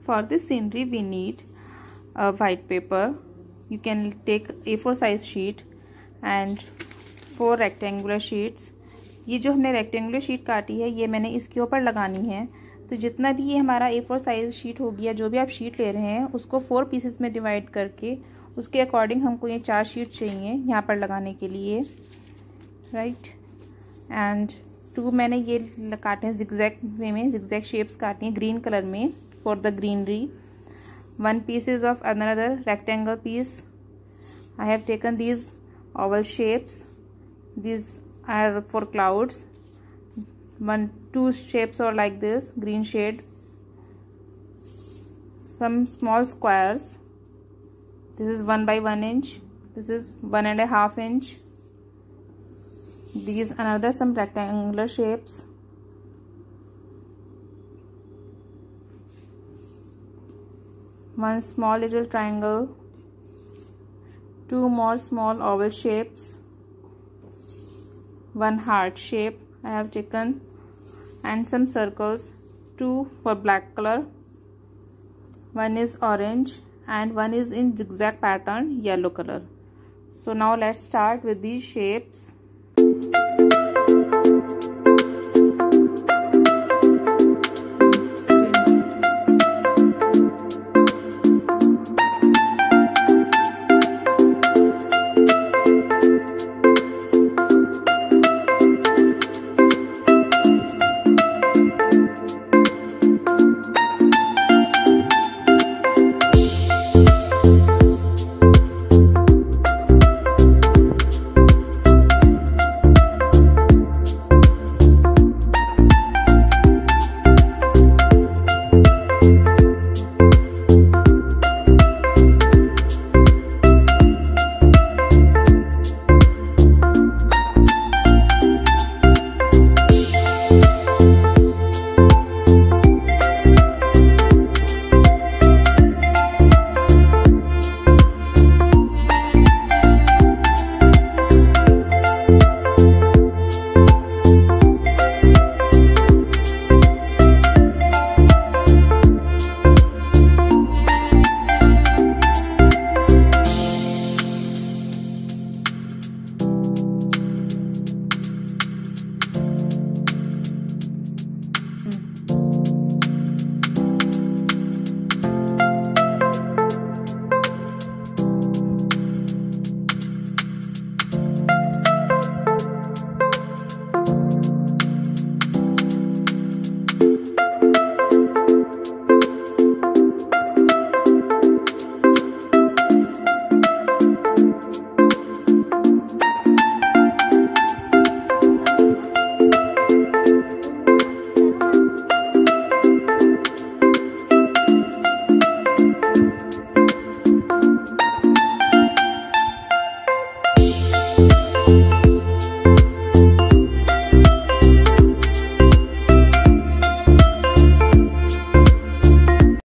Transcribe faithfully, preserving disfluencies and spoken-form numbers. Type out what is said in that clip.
For this scenery we need a white paper. You can take A four size sheet and four rectangular sheets. ये जो हमने rectangular sheet काटी है ये मैंने इसके ऊपर लगानी है। तो जितना भी ये हमारा ए फोर साइज शीट होगी या जो भी आप शीट ले रहे हैं उसको फोर पीसेस में डिवाइड करके उसके अकॉर्डिंग हमको ये चार शीट चाहिए यहाँ पर लगाने के लिए, राइट। एंड टू मैंने ये काटे हैं जिगजैग वे में, जिगजैग शेप्स काटी हैं ग्रीन कलर में for the greenery. One piece is of another rectangle piece. I have taken these oval shapes. These are for clouds. One, two shapes are like this, green shade. Some small squares. This is one by one inch. This is one and a half inch. These another some rectangular shapes. One small little triangle, two more small oval shapes, one heart shape I have taken, and some circles, two for black color, one is orange and one is in zigzag pattern yellow color. So now let's start with these shapes.